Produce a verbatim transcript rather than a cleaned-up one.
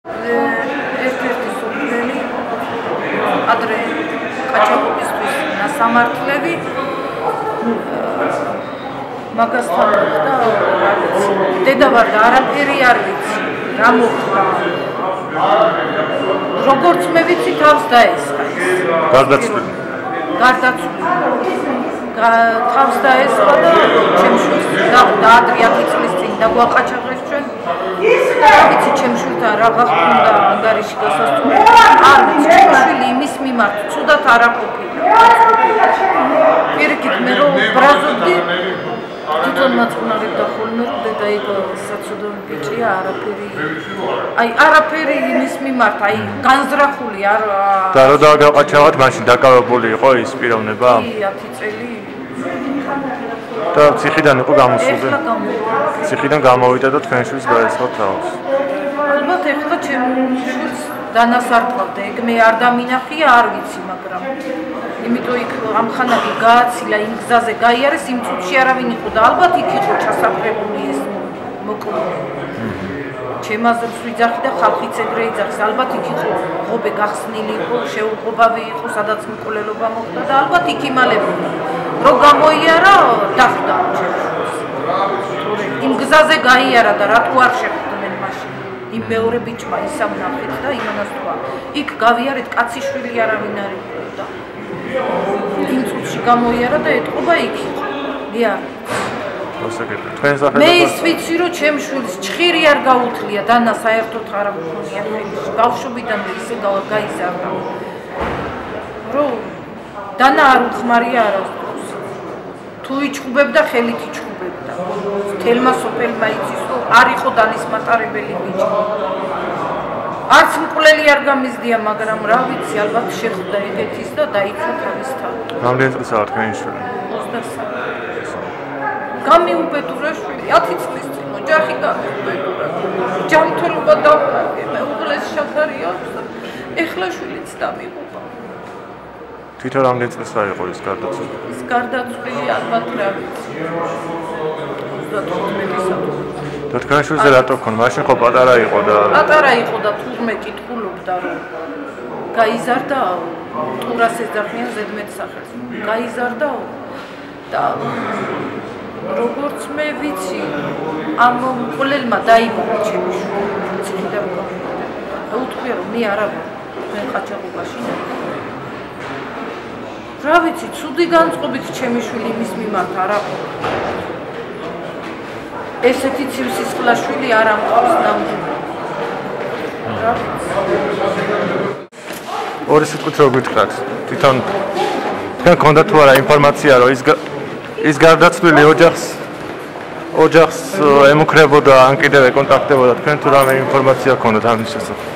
ერთ-ერთი სულელი ადრე კაჩაპურისთვის ნასამართლები მაგასთან და დედა ვარ და არაფერი არ ვიცი რა მოხდა როგორც მე ვიცი თავს დაესხა გარდაცვლილი გარდაცვლილი თავს დაესხა და ჩემშვილს და ადრიათი წლის წინ დაგვაყაჩაღეს ჩვენ და ვიცი ჩემშვილთან რაღა ჰქონდა ანგარიში გასასწორი არ ვიცი ჩემშვილი იმის მიმართ ცუდად არ აყოფილა პირიქით მე რომ ბრაზობდი თვითონ მაწყვნარებდა ხოლმე რომ დედა იქ საცუდო ბიჭია არაფერი აი არაფერი იმის მიმართ აი განზრახული არ და რო დაგაყაჩავთ მაშინ დაკავებული იყო ის პიროვნება ათი წელი და ციხიდან იყო გამოსული ციხიდან გამოვიდა და თქვენ შვილს დაესხა თავს ალბათ ეხლა ჩემს დანასარწყავდა ეგ მე არ დამინახია არ ვიცი მაგრამ იმიტომ იქ ამხანაგი გააცილა იმ გზაზე გაიარეს იმ წუთში არავინ იყო და ალბათ იქ იყო ჩასაფრებული ეს მოკლული ჩემ აზრს ვიძახი და ხალხიც ეგრე იძახის ალბათ იქ იყო ღობე გახსნილი იყო შეუღობავი იყო სადაც მკვლელობა მოხდა და ალბათ იქ იმალებოდა რომ გამოიარა დახვდა იმ გზაზე გაიარა და რატო არ შეხვდნენ მაშინ იმ მეორე ბიჭმა ისა ვნახეთ და იმანას თქვა იქ გავიარეთ კაციშვილი არავინ არ იყო და იმ წუთში გამოიარა და ეთყობა იქ მე არ მე ის ვიცი რომ ჩემ შვილს ჩხირი არ გაუთლია დანა საერთოდ არ მქონია ხელში ბავშვობიდანვე ისე გაიზარდა რომ დანა არ უხმარია არასდროს თუ იჩხუბებდა ხელით იჩხუბებდა თელმა სოფელმა იცის რომ არ იყო დანის მატარებელი ბიჭი არც მკვლელი არ გამიზდია მაგრამ რა ვიცი ალბათ შეხვდა ეგეთის და დაიცა თავის თავი რამდენი წლისაა თქვენი შვილი ოცდასამი გამიუბედურა შვილი ათი წლის წინ ოჯახი გამიუბედურა ჯანმრთელობა დავკარგე მეუღლეს შაქარი აქვს და ეხლა შვილიც დამიღუპა თვითონ რამდენი წლისა იყო ის გარდაცვლილი ის გარდაცვლილი ალბათ რა ვიცი ოცდათხუთმეტი და თქვენ შვილზე რატო ქონ მაშინ ხო პატარა იყო და პატარა იყო და თურმე კითხულობდა რომ გაიზარდა ტურას ეძახიან ზედმეტ სახელს გაიზარდა და როგორც მე ვიცი ამ მკვლელმა დაიბადა ჩემი შვილი ციხიდან გამოვიდა და უთქვია რომ მე არა ვარ თქვენ ყაჩაღობაში რა ვიცი ცუდი განწყობით ჩემი შვილი იმის მიმართ არ აყო ესეთი ცივსისხლა შვილი არ ამყავს ნამდვილად რა ვიცი ორი სიტყვით რო გითხრათ თვითონ თქვენ გქონდა თუ არა ინფორმაცია რომ ის ის გარდაცვლილი ოჯახს ოჯახს ემუქრებოდა ან კიდევ ეკონტაქტებოდა თქვენ თუ რამე ინფორმაცია გქონდათ ამის შესახებ